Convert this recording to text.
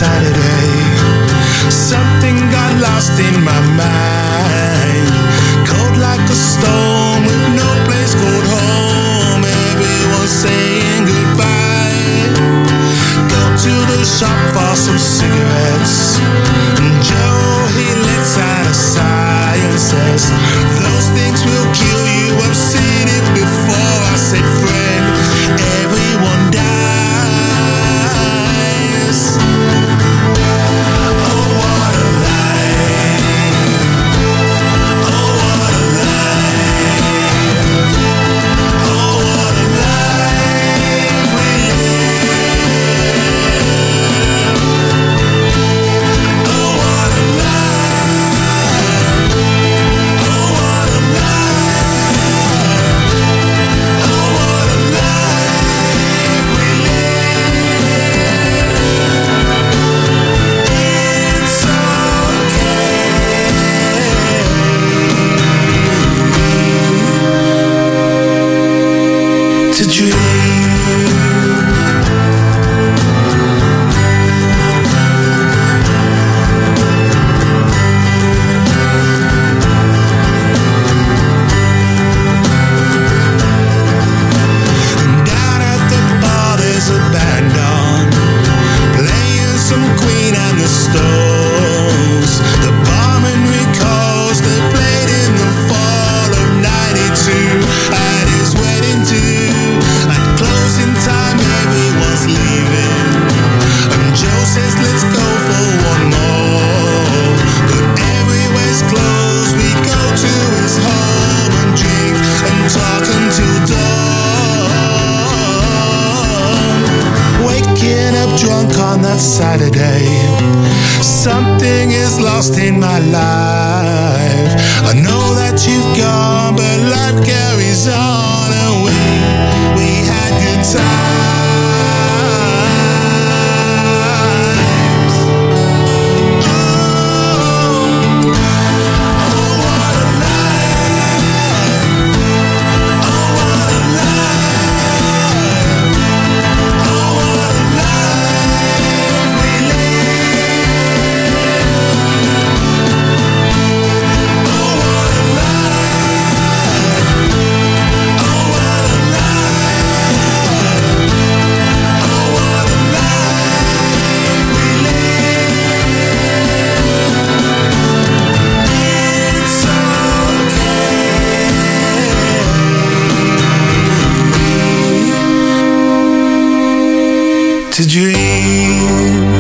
Saturday. Something got lost in my mind. Cold like a stone with no place called home. Everyone's saying goodbye. Go to the shop for some cigarettes. And Joe, he lets out a sigh and says, those things will kill you, I've seen it before. I said, friend, everyone dies. Oh, what a life. Oh, what a life. Oh, what a life we live. Oh, what a life. Oh, what a life. Oh, what a life we live. It's okay to dream. Down at the bar there's a band on, playing some Queen and the Stones. The barman recalls they played in the fall of '92 at his wedding too. At closing time everyone's leaving, and Joe says let's go for one more. But everywhere's closed, we go to his home and drink and talk until dawn. Waking up drunk on that Saturday, something is lost in my life. I know that you've gone, but life carries on, and we had good times. Oh, what a life. Oh, what a life. Oh, what a life we live. Oh, what a life. Oh, what a life. Oh, what a life we live. It's okay to dream.